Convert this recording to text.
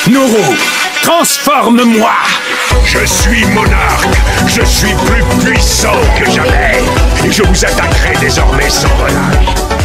Nourou, transforme-moi! Je suis monarque, je suis plus puissant que jamais, et je vous attaquerai désormais sans relâche.